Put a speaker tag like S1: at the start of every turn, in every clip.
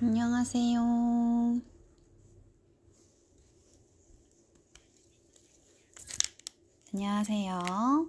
S1: 안녕하세요. 안녕하세요.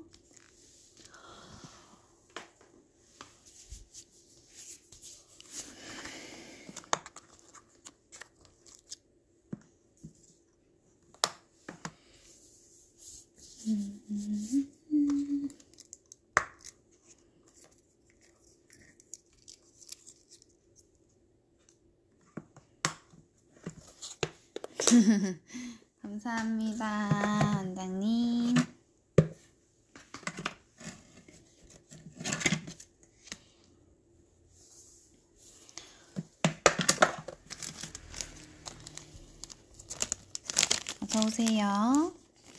S1: 감사합니다, 원장님. 어서오세요.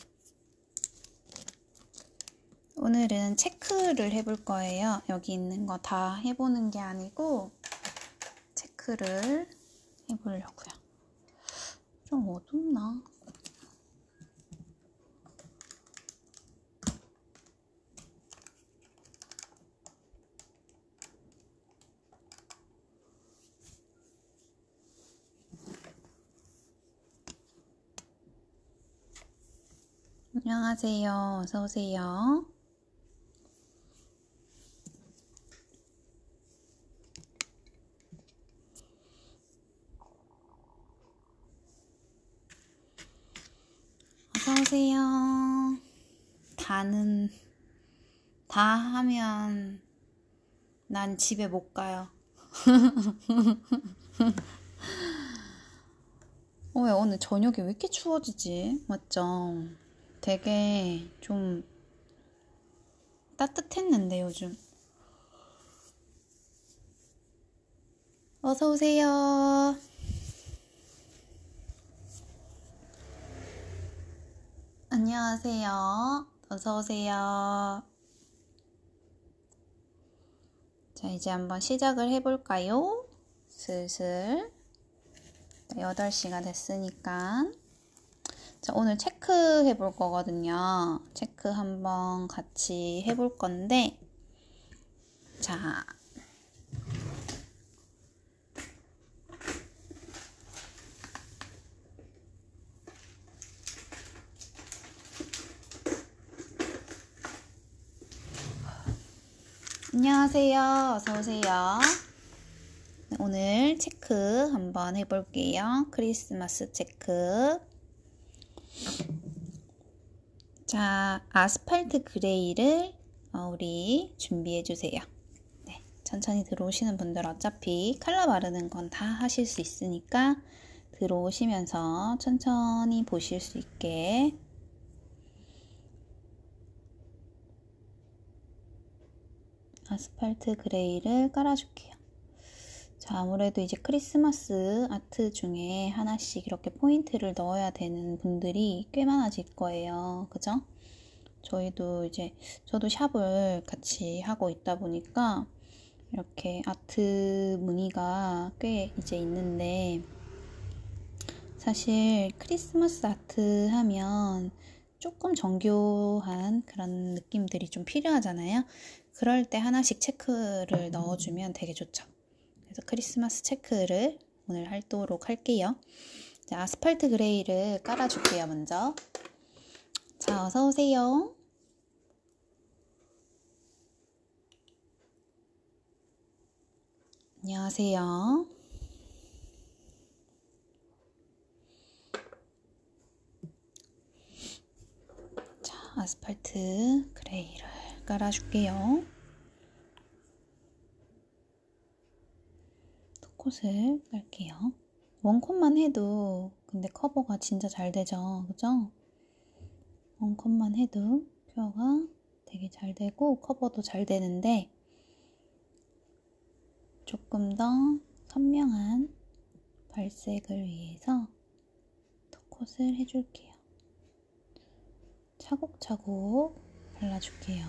S1: 오늘은 체크를 해볼 거예요. 여기 있는 거 다 해보는 게 아니고 체크를 해보려고요. 좀 어둡나? 안녕하세요. 어서오세요. 어서오세요. 다 하면 난 집에 못 가요. 왜 오늘 저녁에 왜 이렇게 추워지지? 맞죠? 되게 좀 따뜻했는데 요즘. 어서오세요. 안녕하세요. 어서오세요. 자, 이제 한번 시작을 해볼까요? 슬슬 8시가 됐으니까. 자, 오늘 체크 해볼 거거든요. 체크 한번 같이 해볼 건데, 자, 안녕하세요. 어서오세요. 오늘 체크 한번 해볼게요. 크리스마스 체크. 자, 아스팔트 그레이를 우리 준비해주세요. 네, 천천히 들어오시는 분들 어차피 컬러 바르는 건 다 하실 수 있으니까 들어오시면서 천천히 보실 수 있게 아스팔트 그레이를 깔아줄게요. 자, 아무래도 이제 크리스마스 아트 중에 하나씩 이렇게 포인트를 넣어야 되는 분들이 꽤 많아질 거예요. 그죠? 저도 샵을 같이 하고 있다 보니까 이렇게 아트 무늬가 꽤 이제 있는데, 사실 크리스마스 아트 하면 조금 정교한 그런 느낌들이 좀 필요하잖아요. 그럴 때 하나씩 체크를 넣어주면 되게 좋죠. 그래서 크리스마스 체크를 오늘 하도록 할게요. 자, 아스팔트 그레이를 깔아줄게요, 먼저. 자, 어서오세요. 안녕하세요. 자, 아스팔트 그레이를 깔아줄게요. 컷을 깔게요. 원컷만 해도 근데 커버가 진짜 잘 되죠, 그죠? 원컷만 해도 표가 되게 잘 되고 커버도 잘 되는데, 조금 더 선명한 발색을 위해서 컷을 해줄게요. 차곡차곡 발라줄게요.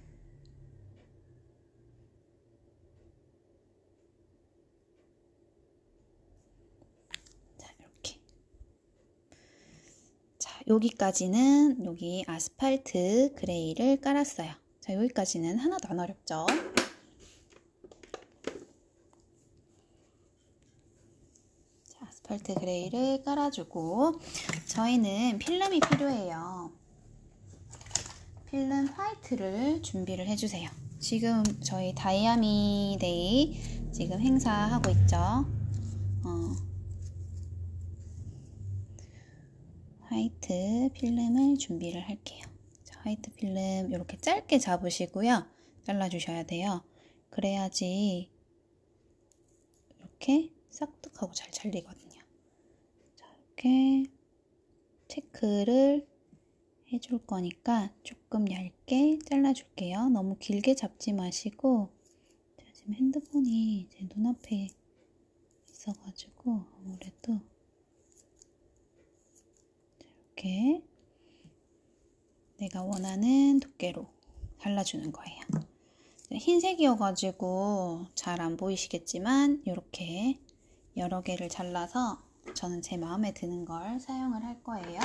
S1: 여기까지는 여기 아스팔트 그레이를 깔았어요. 자, 여기까지는 하나도 안 어렵죠? 아스팔트 그레이를 깔아주고, 저희는 필름이 필요해요. 필름 화이트를 준비를 해주세요. 지금 저희 다이아미 데이 지금 행사하고 있죠. 화이트 필름을 준비를 할게요. 자, 화이트 필름 이렇게 짧게 잡으시고요. 잘라주셔야 돼요. 그래야지 이렇게 싹둑하고 잘 잘리거든요. 자, 이렇게 체크를 해줄 거니까 조금 얇게 잘라줄게요. 너무 길게 잡지 마시고, 제가 지금 핸드폰이 제 눈앞에 있어가지고 아무래도 이렇게 내가 원하는 두께로 잘라주는 거예요. 흰색이어가지고 잘 안 보이시겠지만 이렇게 여러 개를 잘라서 저는 제 마음에 드는 걸 사용을 할 거예요.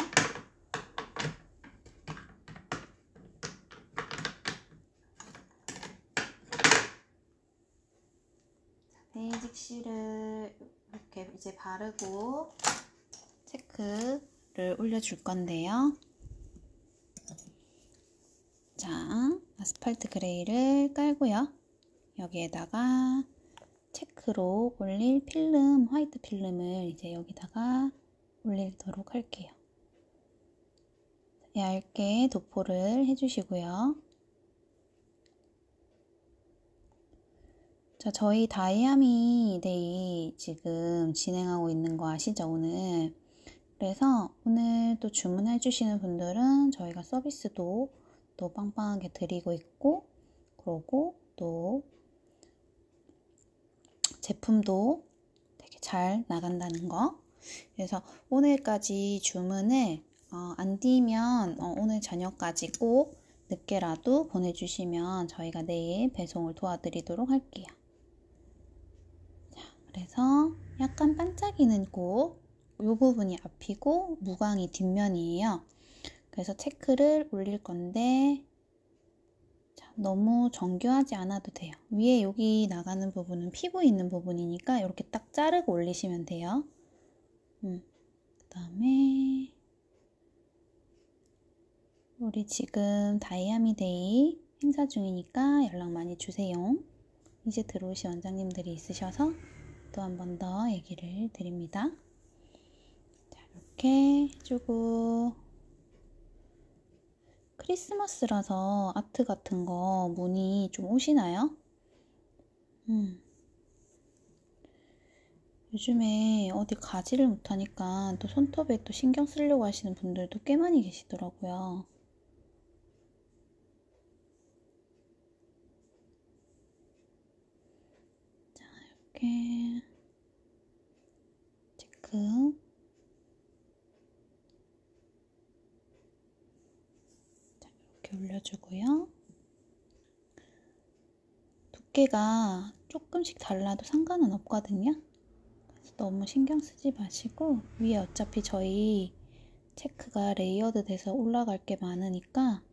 S1: 베이직 실을 이렇게 이제 바르고 체크를 올려줄 건데요. 자, 아스팔트 그레이를 깔고요. 여기에다가 체크로 올릴 필름, 화이트 필름을 이제 여기다가 올리도록 할게요. 얇게 도포를 해주시고요. 자, 저희 다이아미 데이 지금 진행하고 있는 거 아시죠, 오늘? 그래서 오늘 또 주문해 주시는 분들은 저희가 서비스도 또 빵빵하게 드리고 있고, 그러고 또 제품도 되게 잘 나간다는 거. 그래서 오늘까지 주문을 안 뒤면 오늘 저녁까지 꼭 늦게라도 보내주시면 저희가 내일 배송을 도와드리도록 할게요. 자, 그래서 약간 반짝이는 곳, 이 부분이 앞이고 무광이 뒷면이에요. 그래서 체크를 올릴 건데, 자, 너무 정교하지 않아도 돼요. 위에 여기 나가는 부분은 피부 있는 부분이니까 이렇게 딱 자르고 올리시면 돼요. 그 다음에 우리 지금 다이아미 데이 행사 중이니까 연락 많이 주세요. 이제 들어오신 원장님들이 있으셔서 또 한 번 더 얘기를 드립니다. 자, 이렇게 해주고, 크리스마스라서 아트 같은 거 문의 좀 오시나요? 요즘에 어디 가지를 못하니까 또 손톱에 또 신경 쓰려고 하시는 분들도 꽤 많이 계시더라고요. 자, 이렇게 체크. 자, 이렇게 올려주고요. 두께가 조금씩 달라도 상관은 없거든요. 그래서 너무 신경 쓰지 마시고, 위에 어차피 저희 체크가 레이어드 돼서 올라갈 게 많으니까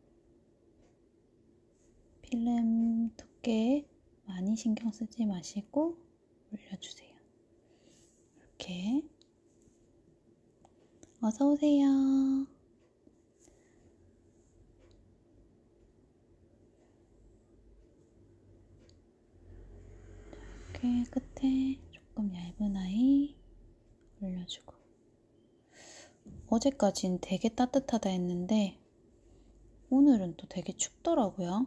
S1: 필름 두께 많이 신경 쓰지 마시고 올려주세요. 이렇게. 어서오세요. 이렇게 끝에 조금 얇은 아이 올려주고. 어제까진 되게 따뜻하다 했는데 오늘은 또 되게 춥더라고요.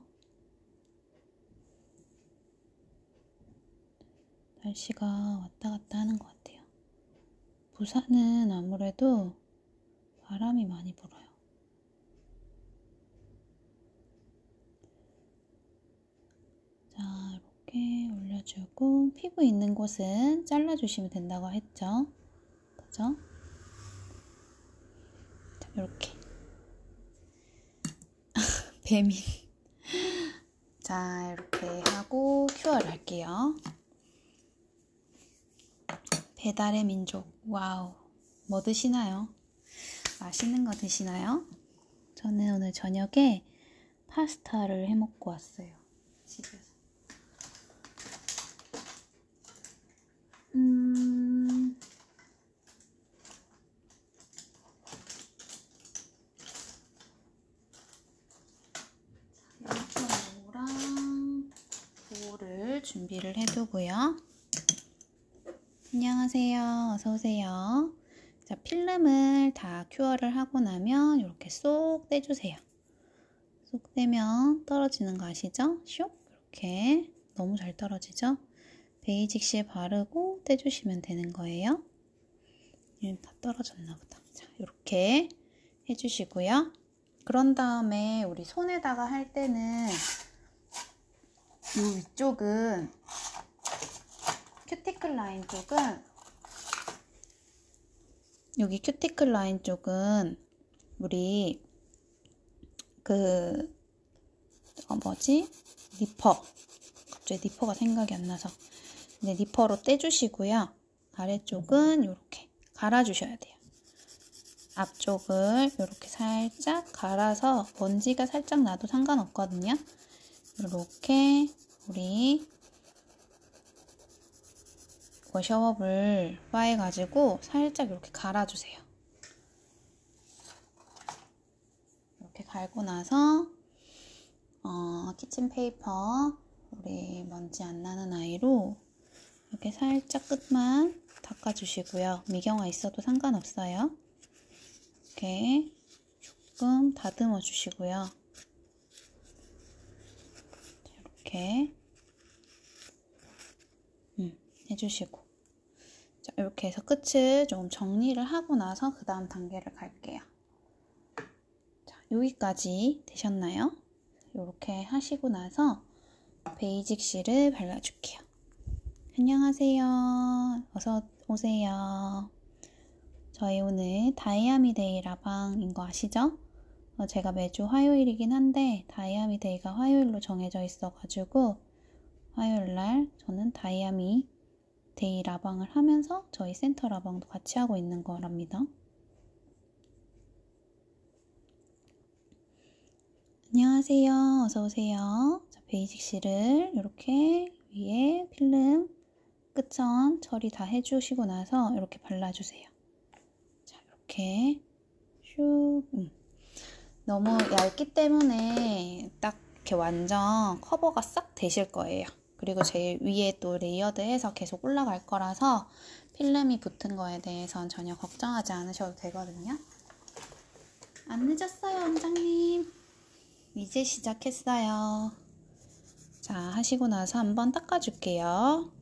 S1: 날씨가 왔다 갔다 하는 것 같아요. 부산은 아무래도 바람이 많이 불어요. 자, 이렇게 올려주고, 피부 있는 곳은 잘라주시면 된다고 했죠? 그죠? 자, 이렇게. 배민. 자, 이렇게 하고 큐어를 할게요. 배달의 민족. 와우. 뭐 드시나요? 맛있는 거 드시나요? 저는 오늘 저녁에 파스타를 해 먹고 왔어요. 집에서. 안녕하세요. 어서오세요. 자, 필름을 다 큐어를 하고 나면 이렇게 쏙 떼주세요. 쏙 떼면 떨어지는 거 아시죠? 슉! 이렇게 너무 잘 떨어지죠? 베이직 실 바르고 떼주시면 되는 거예요. 얘는 다 떨어졌나 보다. 자, 이렇게 해주시고요. 그런 다음에 우리 손에다가 할 때는 이 위쪽은 큐티클 라인 쪽은 여기 큐티클 라인 쪽은 우리 니퍼. 갑자기 니퍼가 생각이 안 나서. 네, 니퍼로 떼주시고요. 아래쪽은 이렇게 갈아주셔야 돼요. 앞쪽을 이렇게 살짝 갈아서 먼지가 살짝 나도 상관없거든요. 이렇게 우리 워셔업을 빠해가지고 살짝 이렇게 갈아주세요. 이렇게 갈고 나서 키친페이퍼 우리 먼지 안 나는 아이로 이렇게 살짝 끝만 닦아주시고요. 미경화 있어도 상관없어요. 이렇게 조금 다듬어 주시고요. 이렇게 해주시고 자, 이렇게 해서 끝을 좀 정리를 하고 나서 그 다음 단계를 갈게요. 자, 여기까지 되셨나요? 이렇게 하시고 나서 베이직 실을 발라줄게요. 안녕하세요. 어서 오세요. 저희 오늘 다이아미데이 라방인 거 아시죠? 제가 매주 화요일이긴 한데 다이아미데이가 화요일로 정해져 있어가지고 화요일날 저는 다이아미데이 라방을 하면서 저희 센터 라방도 같이 하고 있는 거랍니다. 안녕하세요. 어서오세요. 자, 베이직 실을 이렇게 위에 필름 끝선 처리 다 해주시고 나서 이렇게 발라주세요. 자, 이렇게 슉. 너무 얇기 때문에 딱 이렇게 완전 커버가 싹 되실 거예요. 그리고 제 위에 또 레이어드해서 계속 올라갈 거라서 필름이 붙은 거에 대해서는 전혀 걱정하지 않으셔도 되거든요. 안 늦었어요, 원장님. 이제 시작했어요. 자, 하시고 나서 한번 닦아줄게요.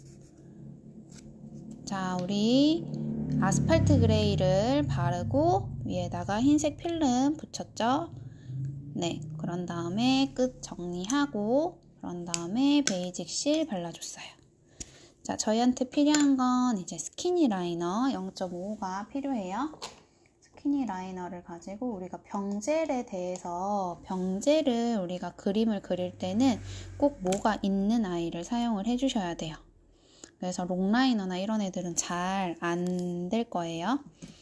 S1: 자, 우리 아스팔트 그레이를 바르고 위에다가 흰색 필름 붙였죠? 네, 그런 다음에 끝 정리하고 그런 다음에 베이직 실 발라줬어요. 자, 저희한테 필요한 건 이제 스키니 라이너 0.5가 필요해요. 스키니 라이너를 가지고 우리가 병젤에 대해서 병젤을 우리가 그림을 그릴 때는 꼭 뭐가 있는 아이를 사용을 해주셔야 돼요. 그래서 롱라이너나 이런 애들은 잘 안 될 거예요.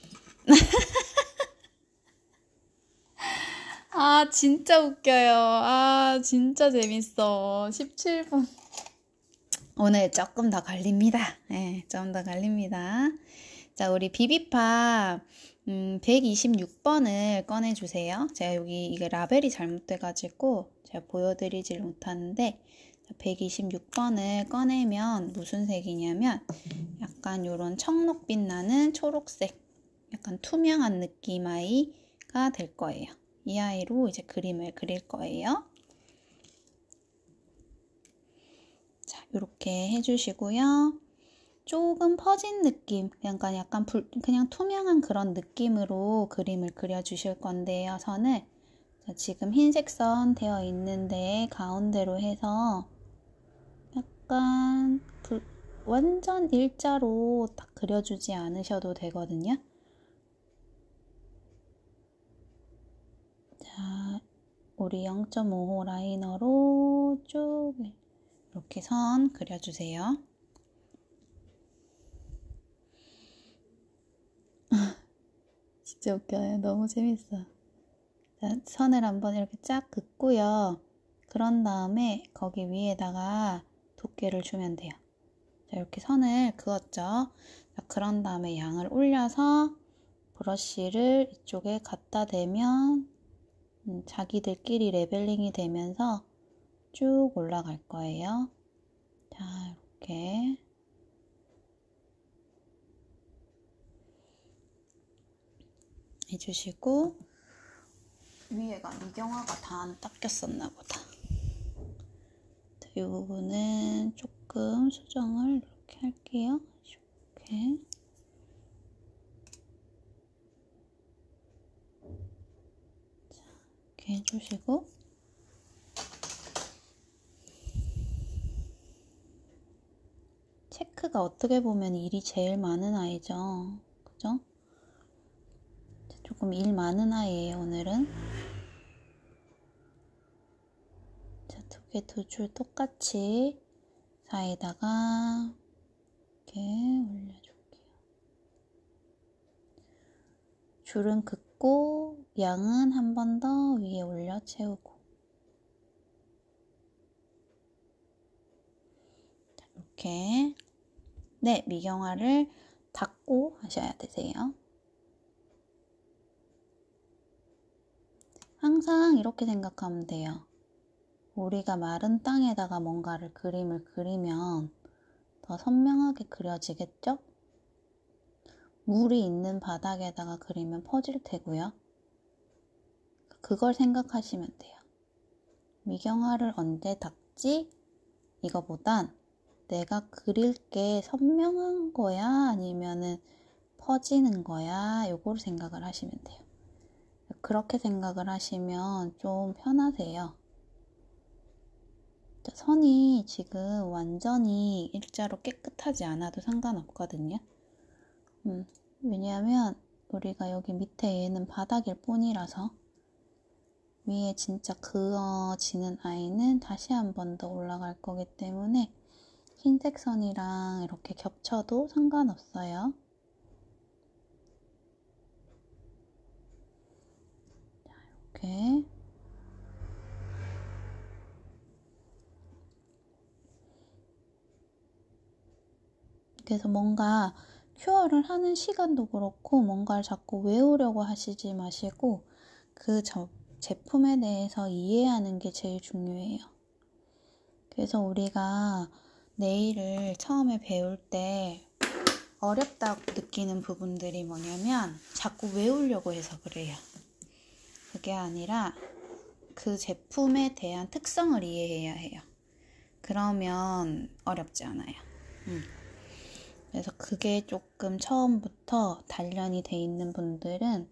S1: 아, 진짜 웃겨요. 아, 진짜 재밌어. 17분. 오늘 조금 더 걸립니다. 네, 조금 더 걸립니다. 자, 우리 비비팝 126번을 꺼내주세요. 제가 여기 이게 라벨이 잘못돼가지고 제가 보여드리질 못하는데 126번을 꺼내면 무슨 색이냐면 약간 요런 청록빛 나는 초록색 약간 투명한 느낌 아이가 될 거예요. 이 아이로 이제 그림을 그릴 거예요. 자, 이렇게 해주시고요. 조금 퍼진 느낌, 약간 그냥 투명한 그런 느낌으로 그림을 그려주실 건데요. 선을 자, 지금 흰색 선 되어 있는데 가운데로 해서 약간 완전 일자로 딱 그려주지 않으셔도 되거든요. 자, 우리 0.5호 라이너로 쭉 이렇게 선 그려주세요. 진짜 웃겨요. 너무 재밌어. 자, 선을 한번 이렇게 쫙 긋고요. 그런 다음에 거기 위에다가 두께를 주면 돼요. 자, 이렇게 선을 그었죠. 자, 그런 다음에 양을 올려서 브러쉬를 이쪽에 갖다 대면 자기들끼리 레벨링이 되면서 쭉 올라갈 거예요. 자, 이렇게 해주시고, 위에가 미경화가 다 안 닦였었나 보다. 자, 이 부분은 조금 수정을 이렇게 할게요. 이렇게. 자, 이렇게 해주시고, 체크가 어떻게 보면 일이 제일 많은 아이죠. 그죠? 조금 일 많은 아이예요, 오늘은. 자, 두 줄 똑같이 사이에다가 이렇게 올려줄게요. 줄은 긋고 양은 한 번 더 위에 올려 채우고. 자, 이렇게. 네, 미경화를 닦고 하셔야 되세요. 항상 이렇게 생각하면 돼요. 우리가 마른 땅에다가 뭔가를 그림을 그리면 더 선명하게 그려지겠죠? 물이 있는 바닥에다가 그리면 퍼질 테고요. 그걸 생각하시면 돼요. 미경화를 언제 닦지? 이거보단 내가 그릴 게 선명한 거야? 아니면은 퍼지는 거야? 요걸 생각을 하시면 돼요. 그렇게 생각을 하시면 좀 편하세요. 선이 지금 완전히 일자로 깨끗하지 않아도 상관없거든요. 왜냐하면 우리가 여기 밑에 얘는 바닥일 뿐이라서 위에 진짜 그어지는 아이는 다시 한 번 더 올라갈 거기 때문에 흰색 선이랑 이렇게 겹쳐도 상관없어요. 자, 이렇게. 그래서 뭔가 큐어를 하는 시간도 그렇고 뭔가를 자꾸 외우려고 하시지 마시고 그 제품에 대해서 이해하는 게 제일 중요해요. 그래서 우리가 네일을 처음에 배울 때 어렵다고 느끼는 부분들이 뭐냐면 자꾸 외우려고 해서 그래요. 그게 아니라 그 제품에 대한 특성을 이해해야 해요. 그러면 어렵지 않아요. 그래서 그게 조금 처음부터 단련이 돼 있는 분들은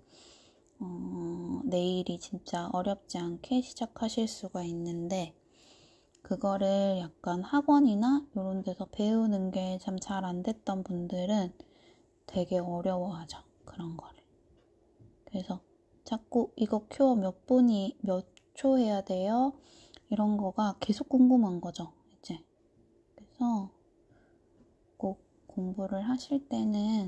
S1: 네일이 진짜 어렵지 않게 시작하실 수가 있는데 그거를 약간 학원이나 이런 데서 배우는 게 참 잘 안 됐던 분들은 되게 어려워하죠. 그런 거를. 그래서 자꾸 이거 큐어 몇 초 해야 돼요? 이런 거가 계속 궁금한 거죠. 이제. 그래서 꼭 공부를 하실 때는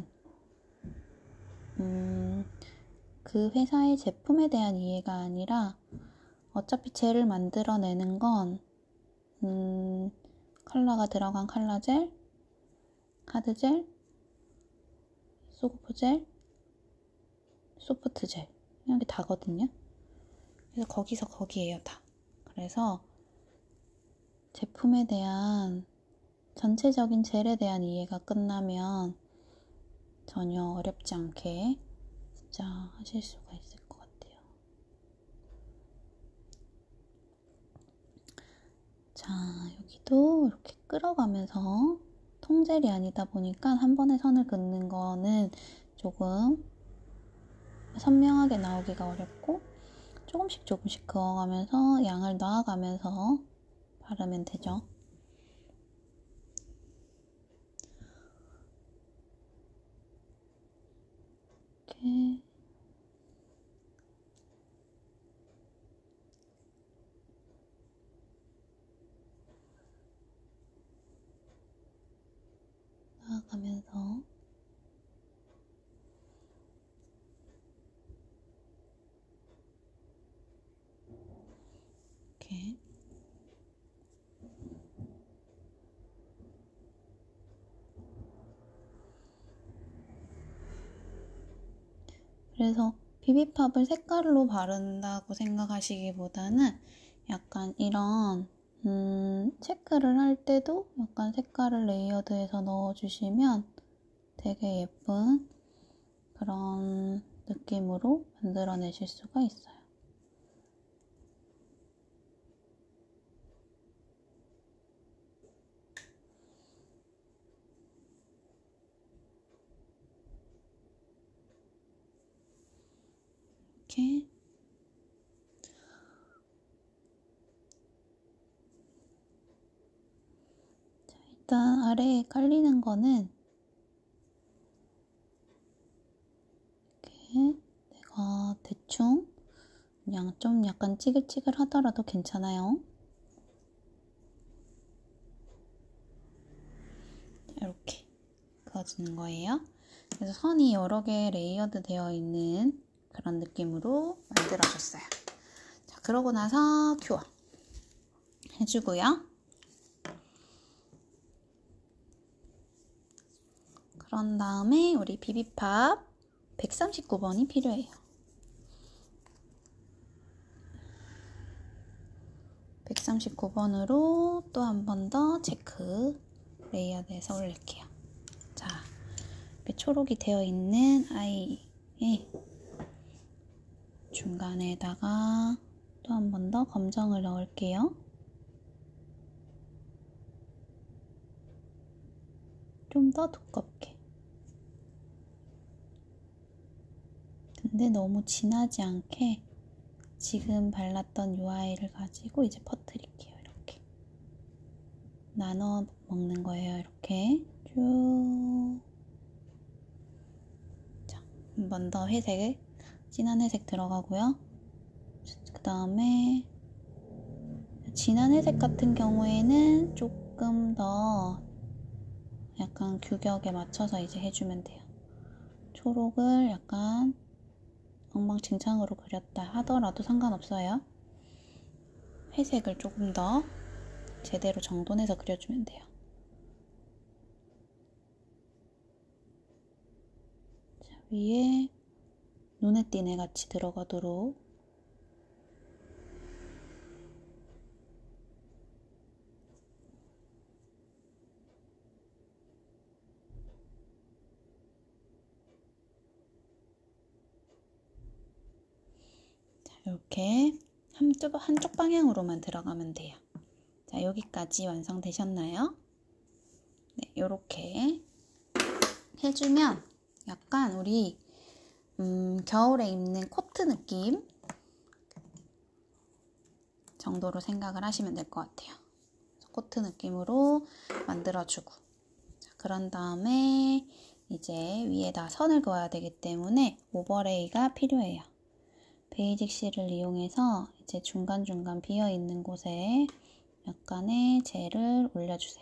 S1: 그 회사의 제품에 대한 이해가 아니라 어차피 젤을 만들어내는 건 컬러가 들어간 컬러젤, 하드젤, 소프트젤, 소프트젤 이런 게 다거든요. 그래서 거기서 거기에요 다. 그래서 제품에 대한 전체적인 젤에 대한 이해가 끝나면 전혀 어렵지 않게 진짜 하실 수가 있을 것 같아요. 자, 여기도 이렇게 끌어가면서 통젤이 아니다 보니까 한 번에 선을 긋는 거는 조금 선명하게 나오기가 어렵고 조금씩 그어가면서 양을 넣어가면서 바르면 되죠. 이렇게 넣어가면서 이렇게 그래서 비비팝을 색깔로 바른다고 생각하시기보다는 약간 이런 체크를 할 때도 약간 색깔을 레이어드해서 넣어주시면 되게 예쁜 그런 느낌으로 만들어내실 수가 있어요. 이렇게 자, 일단 아래에 깔리는 거는 이렇게 내가 대충 그냥 좀 약간 찌글찌글 하더라도 괜찮아요. 이렇게 그어주는 거예요. 그래서 선이 여러 개 레이어드 되어 있는 그런 느낌으로 만들어줬어요. 자, 그러고 나서 큐어 해주고요. 그런 다음에 우리 비비팝 139번이 필요해요. 139번으로 또 한 번 더 체크 레이어드해서 올릴게요. 자, 이렇게 초록이 되어 있는 아이의 중간에다가 또 한 번 더 검정을 넣을게요. 좀 더 두껍게. 근데 너무 진하지 않게 지금 발랐던 이 아이를 가지고 이제 퍼뜨릴게요. 이렇게 나눠 먹는 거예요. 이렇게 쭉. 자, 한 번 더 회색, 진한 회색 들어가고요. 그 다음에 진한 회색 같은 경우에는 조금 더 약간 규격에 맞춰서 이제 해주면 돼요. 초록을 약간 엉망진창으로 그렸다 하더라도 상관없어요. 회색을 조금 더 제대로 정돈해서 그려주면 돼요. 자, 위에 눈에 띄네 같이 들어가도록 이렇게 한쪽 방향으로만 들어가면 돼요. 자, 여기까지 완성되셨나요? 네, 이렇게 해주면 약간 우리 겨울에 입는 코트 느낌 정도로 생각을 하시면 될 것 같아요. 코트 느낌으로 만들어주고, 자, 그런 다음에 이제 위에다 선을 그어야 되기 때문에 오버레이가 필요해요. 베이직 실을 이용해서 이제 중간중간 비어있는 곳에 약간의 젤을 올려주세요.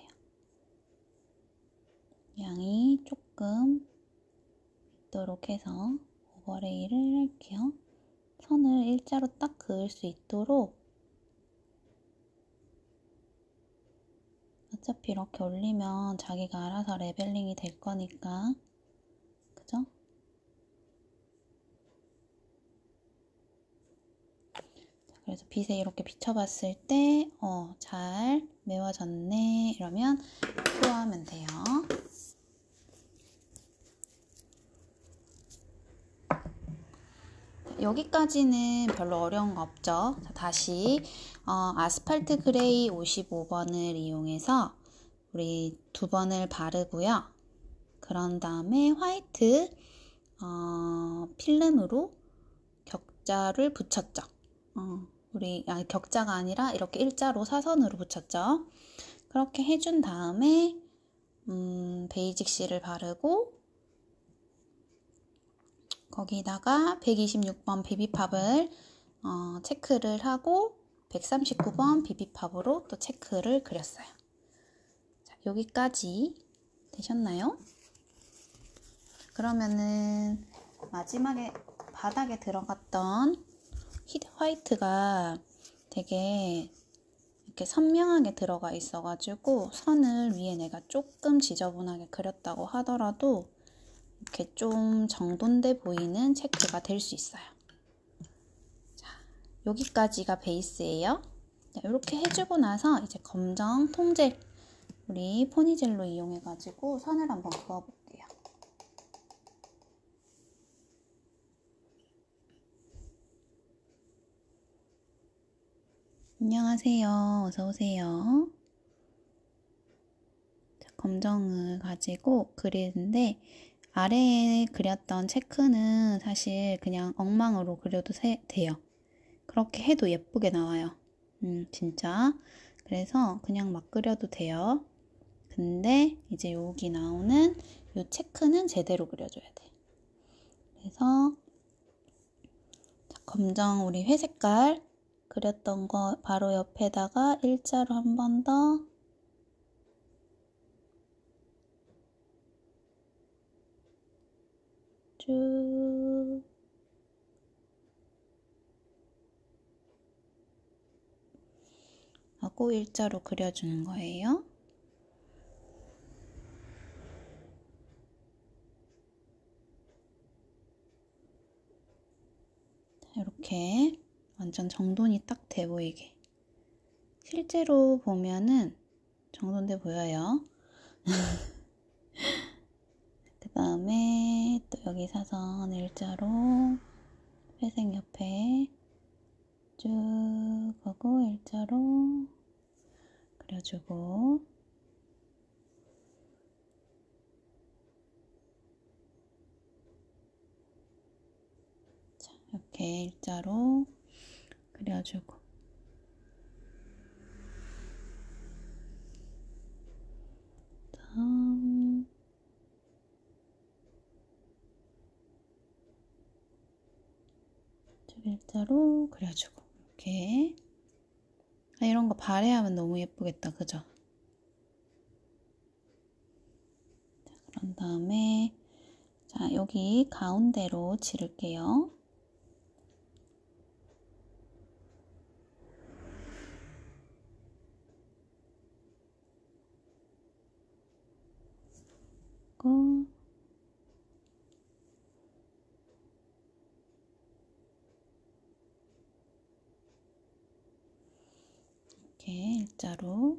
S1: 양이 조금 있도록 해서 오버레이를 할게요. 선을 일자로 딱 그을 수 있도록 어차피 이렇게 올리면 자기가 알아서 레벨링이 될 거니까, 그죠? 그래서 빛에 이렇게 비춰봤을 때 잘 메워졌네 이러면 큐어하면 돼요. 여기까지는 별로 어려운 거 없죠. 자, 다시 아스팔트 그레이 55번을 이용해서 우리 2번을 바르고요. 그런 다음에 화이트 필름으로 격자를 붙였죠. 격자가 아니라 이렇게 일자로 사선으로 붙였죠. 그렇게 해준 다음에 베이직 실을 바르고 거기다가 126번 비비팝을 체크를 하고 139번 비비팝으로 또 체크를 그렸어요. 자, 여기까지 되셨나요? 그러면은 마지막에 바닥에 들어갔던 화이트가 되게 이렇게 선명하게 들어가 있어가지고 선을 위에 내가 조금 지저분하게 그렸다고 하더라도 이렇게 좀 정돈돼 보이는 체크가 될 수 있어요. 자, 여기까지가 베이스예요. 자, 이렇게 해주고 나서 이제 검정 통젤, 우리 포니젤로 이용해가지고 선을 한번 그어볼게요. 안녕하세요. 어서 오세요. 자, 검정을 가지고 그리는데 아래에 그렸던 체크는 사실 그냥 엉망으로 그려도 돼요. 그렇게 해도 예쁘게 나와요. 진짜. 그래서 그냥 막 그려도 돼요. 근데 이제 여기 나오는 이 체크는 제대로 그려줘야 돼. 그래서 검정 우리 회색깔 그렸던 거 바로 옆에다가 일자로 한 번 더 쭉 하고 일자로 그려주는 거예요. 이렇게 완전 정돈이 딱 돼 보이게. 실제로 보면은 정돈돼 보여요. 그 다음에 또 여기 사선 일자로 회색 옆에 쭉 하고 일자로 그려주고 자, 이렇게 일자로 그려주고 다음 쭉 일자로 그려주고 이렇게 이런 거 발에하면 너무 예쁘겠다, 그죠? 자, 그런 다음에 자, 여기 가운데로 지를게요. 이렇게 일자로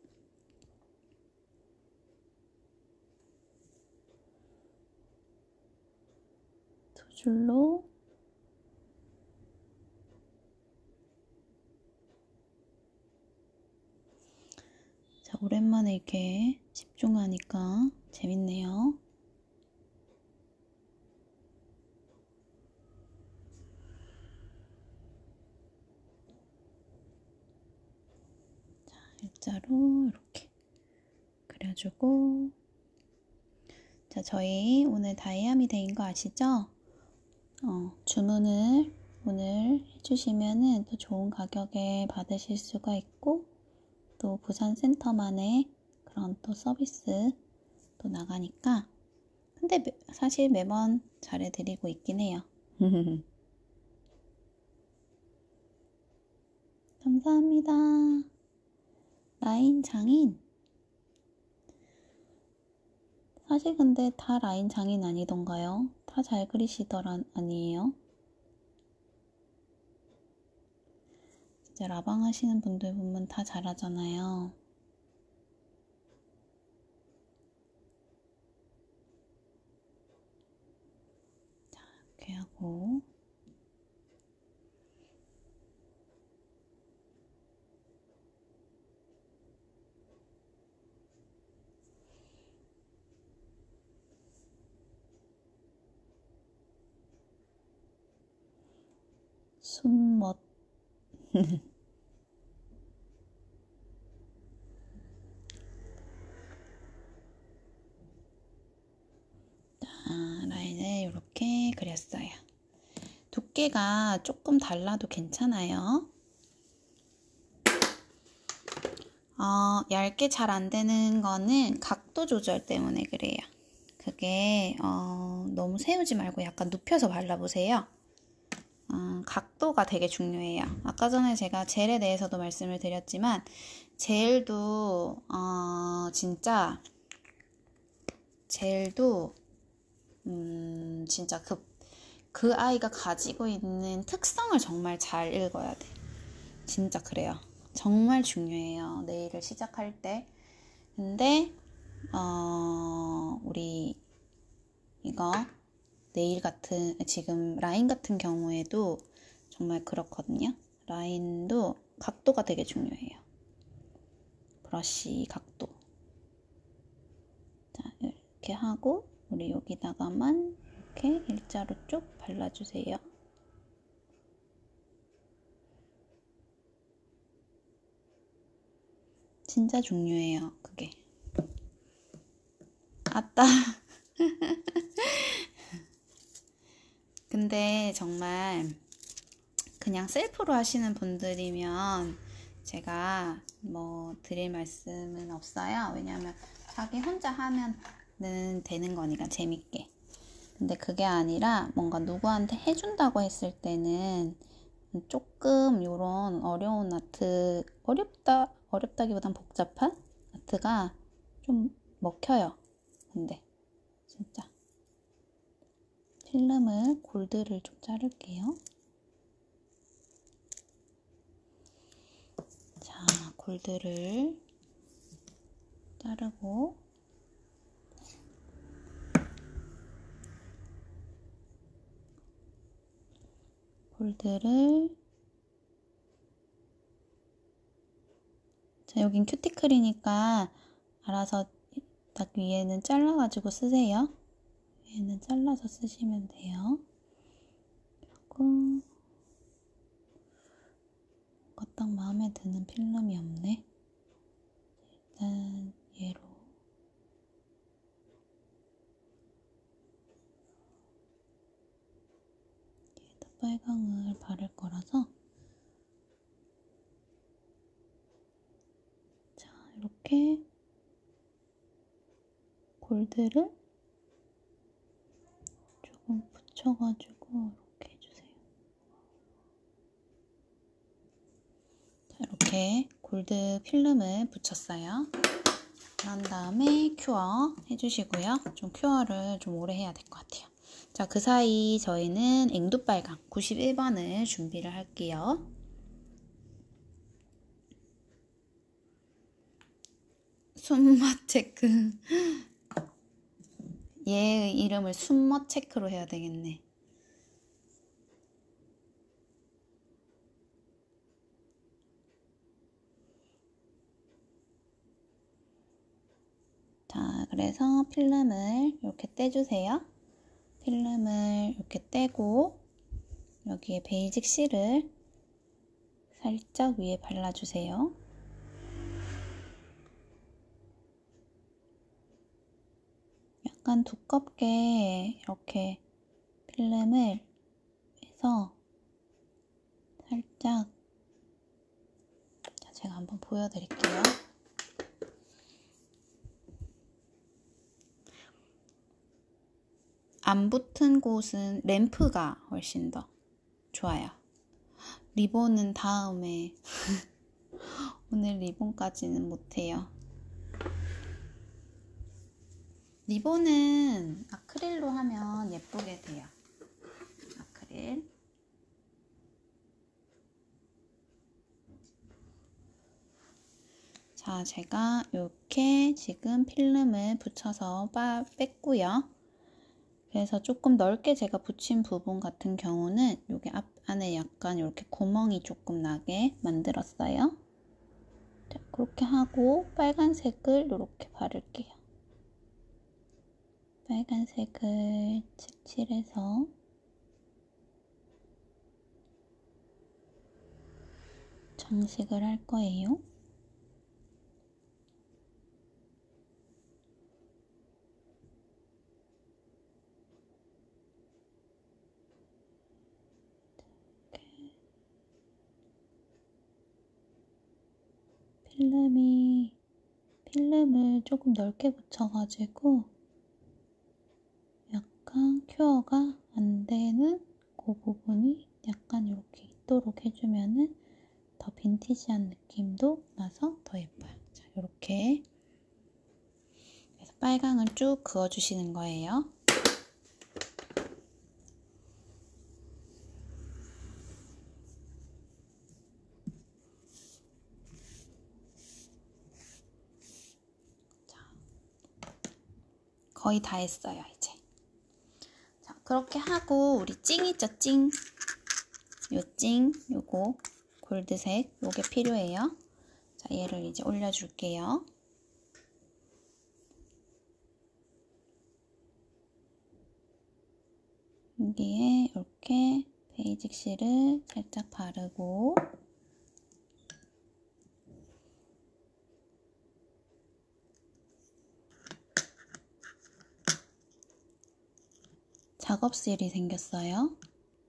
S1: 두 줄로 자, 오랜만에 이렇게 집중하니까 재밌네요. 자, 일자로 이렇게 그려주고 자, 저희 오늘 다이아미데인 거 아시죠? 주문을 오늘 해주시면은 또 좋은 가격에 받으실 수가 있고 또 부산센터만의 그런 또 서비스 또 나가니까 근데 사실 매번 잘해드리고 있긴 해요. 감사합니다. 라인 장인 사실 근데 다 라인 장인 아니던가요? 다 잘 그리시더란 아니에요? 진짜 라방 하시는 분들 보면 다 잘하잖아요. 자, 이렇게 하고 순멋 라인을 이렇게 그렸어요. 두께가 조금 달라도 괜찮아요. 얇게 잘 안 되는 거는 각도 조절 때문에 그래요. 그게 너무 세우지 말고 약간 눕혀서 발라보세요. 각도가 되게 중요해요. 아까 전에 제가 젤에 대해서도 말씀을 드렸지만 젤도 진짜 젤도 진짜 그 아이가 가지고 있는 특성을 정말 잘 읽어야 돼. 진짜 그래요. 정말 중요해요. 네일을 시작할 때. 근데 우리 이거 네일 같은 지금 라인 같은 경우에도 정말 그렇거든요. 라인도 각도가 되게 중요해요. 브러쉬 각도. 자, 이렇게 하고 우리 여기다가만 이렇게 일자로 쭉 발라주세요. 진짜 중요해요, 그게. 아따. 근데 정말 그냥 셀프로 하시는 분들이면 제가 뭐 드릴 말씀은 없어요. 왜냐하면 자기 혼자 하면은 되는 거니까 재밌게. 근데 그게 아니라 뭔가 누구한테 해준다고 했을 때는 조금 요런 어려운 아트, 어렵다기보단 복잡한 아트가 좀 먹혀요. 근데 진짜 필름을 골드를 좀 자를게요. 자, 골드를 자르고 골드를 자, 여긴 큐티클이니까 알아서 딱 위에는 잘라가지고 쓰세요. 위에는 잘라서 쓰시면 돼요. 그리고 뭔가 딱 마음에 드는 필름이 없네. 일단 얘로 얘에다 빨강을 바를 거라서 자, 이렇게 골드를 조금 붙여가지고 이렇게 해주세요. 자, 이렇게 골드 필름을 붙였어요. 그런 다음에 큐어 해주시고요. 좀 큐어를 좀 오래 해야 될 것 같아요. 자, 그 사이 저희는 앵두빨강 91번을 준비를 할게요. 순맛 체크. 얘의 이름을 순맛 체크로 해야 되겠네. 자, 그래서 필름을 이렇게 떼주세요. 필름을 이렇게 떼고 여기에 베이직 실을 살짝 위에 발라주세요. 약간 두껍게 이렇게 필름을 해서 살짝 자, 제가 한번 보여드릴게요. 안 붙은 곳은 램프가 훨씬 더 좋아요. 리본은 다음에 오늘 리본까지는 못해요. 리본은 아크릴로 하면 예쁘게 돼요. 아크릴. 자, 제가 이렇게 지금 필름을 붙여서 뺐고요. 그래서 조금 넓게 제가 붙인 부분 같은 경우는 여기 안에 약간 이렇게 구멍이 조금 나게 만들었어요. 자, 그렇게 하고 빨간색을 이렇게 바를게요. 빨간색을 칠해서 장식을 할 거예요. 필름을 조금 넓게 붙여가지고 약간 큐어가 안 되는 그 부분이 약간 이렇게 있도록 해주면은 더 빈티지한 느낌도 나서 더 예뻐요. 자, 이렇게 그래서 빨강을 쭉 그어주시는 거예요. 거의 다 했어요, 이제. 자, 그렇게 하고 우리 찡 있죠, 찡. 요 찡, 요거 골드색 요게 필요해요. 자, 얘를 이제 올려줄게요. 여기에 이렇게 베이직 실을 살짝 바르고 작업실이 생겼어요.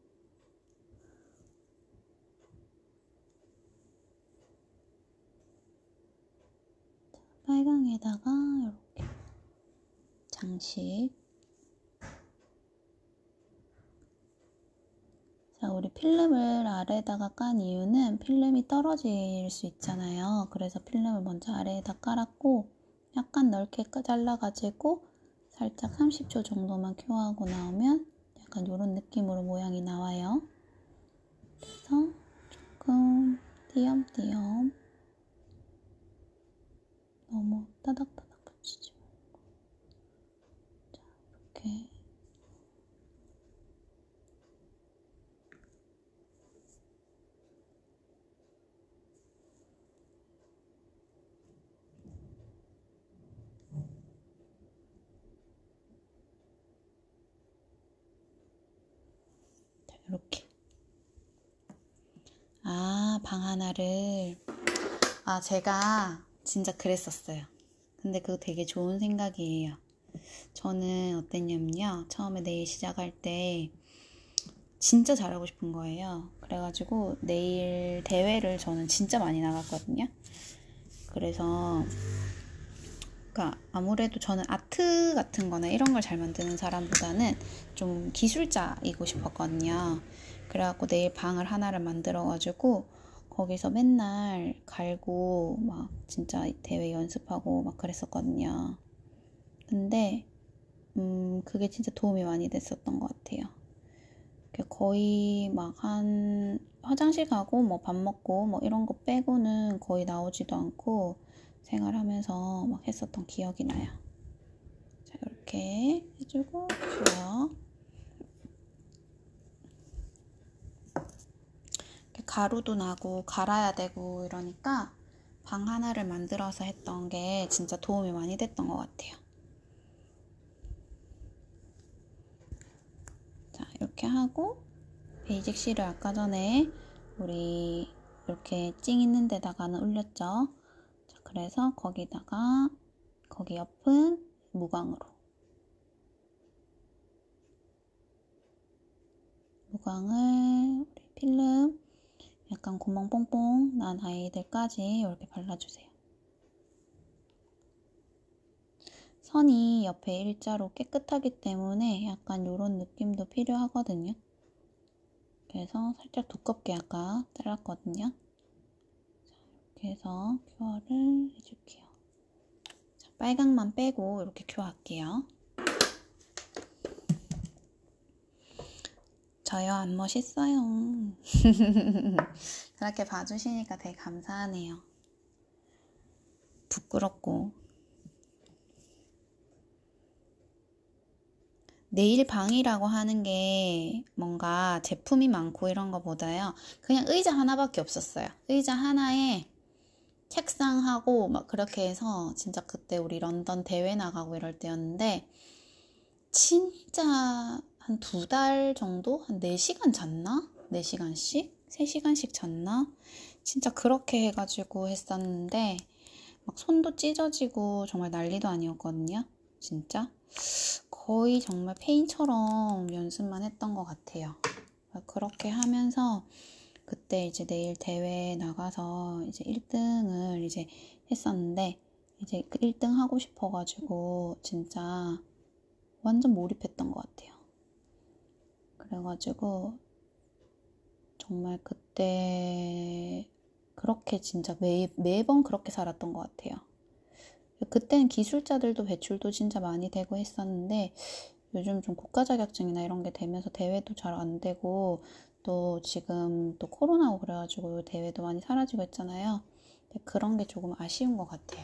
S1: 빨강에다가 이렇게 장식. 자, 우리 필름을 아래에다가 깐 이유는 필름이 떨어질 수 있잖아요. 그래서 필름을 먼저 아래에다 깔았고 약간 넓게 잘라가지고 살짝 30초 정도만 큐어하고 나오면 약간 이런 느낌으로 모양이 나와요. 그래서 조금 띄엄띄엄 너무 따닥따닥 붙이지 말고 자, 이렇게 이렇게. 아, 방 하나를. 아, 제가 진짜 그랬었어요. 근데 그거 되게 좋은 생각이에요. 저는 어땠냐면요. 처음에 네일 시작할 때 진짜 잘하고 싶은 거예요. 그래가지고 네일 대회를 저는 진짜 많이 나갔거든요. 그래서 그러니까 아무래도 저는 아트 같은 거나 이런 걸 잘 만드는 사람보다는 좀 기술자이고 싶었거든요. 그래갖고 내일 방을 하나를 만들어가지고 거기서 맨날 갈고 막 진짜 대회 연습하고 막 그랬었거든요. 근데 그게 진짜 도움이 많이 됐었던 것 같아요. 거의 막 한 화장실 가고 뭐 밥 먹고 뭐 이런 거 빼고는 거의 나오지도 않고 생활하면서 막 했었던 기억이 나요. 자, 이렇게 해주고 좋아요. 가루도 나고 갈아야 되고 이러니까 방 하나를 만들어서 했던 게 진짜 도움이 많이 됐던 것 같아요. 자, 이렇게 하고 베이직 실을 아까 전에 우리 이렇게 찡 있는 데다가는 올렸죠. 자, 그래서 거기다가 거기 옆은 무광으로 무광을 우리 필름 약간 구멍 뽕뽕 난 아이들까지 이렇게 발라주세요. 선이 옆에 일자로 깨끗하기 때문에 약간 이런 느낌도 필요하거든요. 그래서 살짝 두껍게 아까 잘랐거든요. 자, 이렇게 해서 큐어를 해줄게요. 자, 빨강만 빼고 이렇게 큐어할게요. 저요, 안 멋있어요. 그렇게 봐주시니까 되게 감사하네요. 부끄럽고. 네일 방이라고 하는 게 뭔가 제품이 많고 이런 거보다요. 그냥 의자 하나밖에 없었어요. 의자 하나에 책상하고 막 그렇게 해서 진짜 그때 우리 런던 대회 나가고 이럴 때였는데 진짜 한 2달 정도? 한 4시간 잤나? 4시간씩? 3시간씩 잤나? 진짜 그렇게 해가지고 했었는데 막 손도 찢어지고 정말 난리도 아니었거든요. 진짜 거의 정말 페인처럼 연습만 했던 것 같아요. 그렇게 하면서 그때 이제 내일 대회 나가서 이제 1등을 이제 했었는데 이제 그 1등 하고 싶어가지고 진짜 완전 몰입했던 것 같아요. 그래가지고 정말 그때 그렇게 진짜 매번 그렇게 살았던 것 같아요. 그때는 기술자들도 배출도 진짜 많이 되고 했었는데 요즘 좀 국가 자격증이나 이런 게 되면서 대회도 잘 안 되고 또 지금 또 코로나고 그래가지고 대회도 많이 사라지고 있잖아요. 그런 게 조금 아쉬운 것 같아요.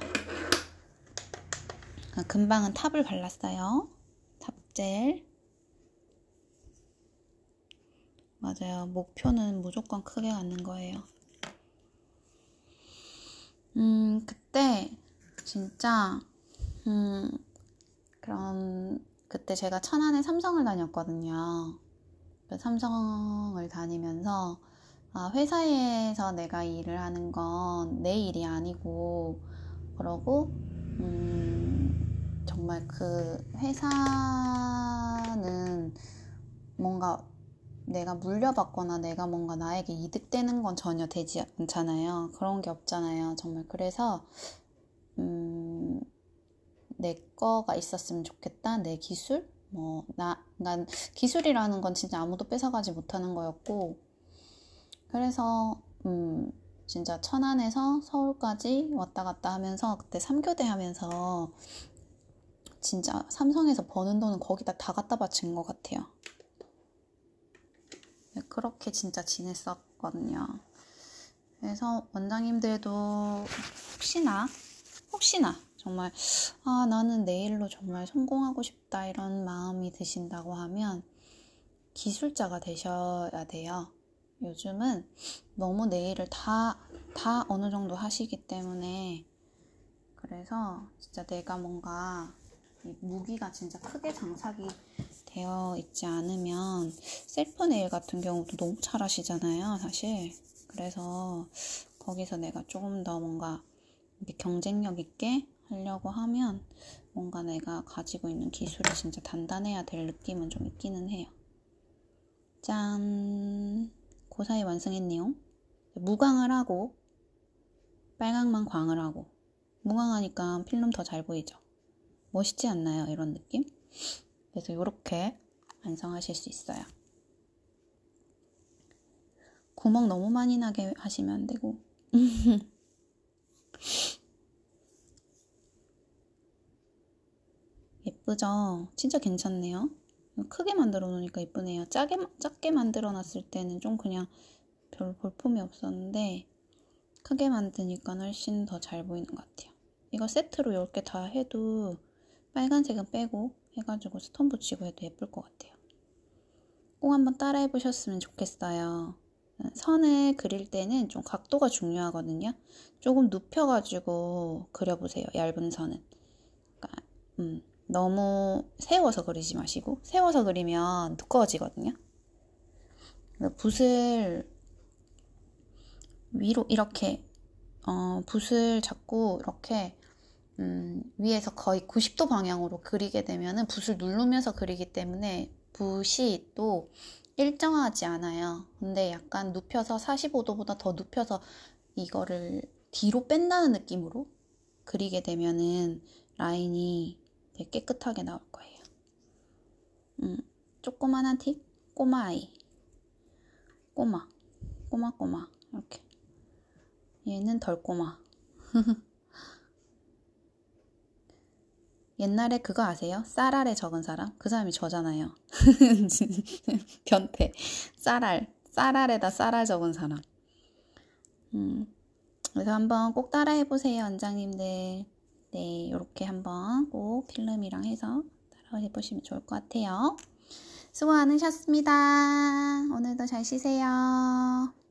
S1: 금방은 탑을 발랐어요. 탑젤. 맞아요. 목표는 무조건 크게 갖는 거예요. 그때 진짜 그때 제가 천안에 삼성을 다녔거든요. 그 삼성을 다니면서 회사에서 내가 일을 하는 건 내 일이 아니고 그러고 정말 그 회사는 뭔가 내가 물려받거나 내가 뭔가 나에게 이득되는 건 전혀 되지 않잖아요. 그런 게 없잖아요. 정말 그래서 내 거가 있었으면 좋겠다. 내 기술? 그러니까 기술이라는 건 진짜 아무도 뺏어가지 못하는 거였고, 그래서 진짜 천안에서 서울까지 왔다 갔다 하면서 그때 3교대 하면서 진짜 삼성에서 버는 돈은 거기다 다 갖다 바친 것 같아요. 그렇게 진짜 지냈었거든요. 그래서 원장님들도 혹시나 정말 나는 내일로 정말 성공하고 싶다 이런 마음이 드신다고 하면 기술자가 되셔야 돼요. 요즘은 너무 내일을 다 어느 정도 하시기 때문에 그래서 진짜 내가 뭔가 이 무기가 진짜 크게 장착이 되어 있지 않으면 셀프 네일 같은 경우도 너무 잘 하시잖아요, 사실. 그래서 거기서 내가 조금 더 뭔가 경쟁력 있게 하려고 하면 뭔가 내가 가지고 있는 기술이 진짜 단단해야 될 느낌은 좀 있기는 해요. 짠! 고사히 완성했네요. 무광을 하고 빨강만 광을 하고 무광하니까 필름 더 잘 보이죠? 멋있지 않나요? 이런 느낌? 그래서 이렇게 완성하실 수 있어요. 구멍 너무 많이 나게 하시면 안 되고 예쁘죠? 진짜 괜찮네요. 크게 만들어 놓으니까 예쁘네요. 작게 만들어 놨을 때는 좀 그냥 별 볼품이 없었는데 크게 만드니까 훨씬 더 잘 보이는 것 같아요. 이거 세트로 10개 다 해도 빨간색은 빼고 해가지고 스톤 붙이고 해도 예쁠 것 같아요. 꼭 한번 따라해 보셨으면 좋겠어요. 선을 그릴 때는 좀 각도가 중요하거든요. 조금 눕혀가지고 그려보세요. 얇은 선은. 그러니까, 너무 세워서 그리지 마시고 세워서 그리면 두꺼워지거든요. 붓을 위로 이렇게 붓을 잡고 이렇게 위에서 거의 90도 방향으로 그리게 되면은 붓을 누르면서 그리기 때문에 붓이 또 일정하지 않아요. 근데 약간 눕혀서 45도보다 더 눕혀서 이거를 뒤로 뺀다는 느낌으로 그리게 되면은 라인이 되게 깨끗하게 나올 거예요. 조그만한 팁? 꼬마 아이. 꼬마 이렇게. 얘는 덜 꼬마. 옛날에 그거 아세요? 쌀알에 적은 사람? 그 사람이 저잖아요. 변태. 쌀알에다 쌀알 적은 사람. 그래서 한번 꼭 따라해보세요, 원장님들. 네, 이렇게 한번 꼭 필름이랑 해서 따라해보시면 좋을 것 같아요. 수고 많으셨습니다. 오늘도 잘 쉬세요.